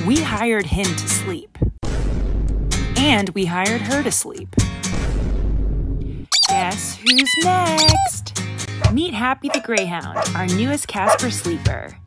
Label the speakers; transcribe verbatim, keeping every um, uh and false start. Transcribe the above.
Speaker 1: We hired him to sleep. And we hired her to sleep. Guess who's next? Meet Happy the Greyhound, our newest Casper Sleeper.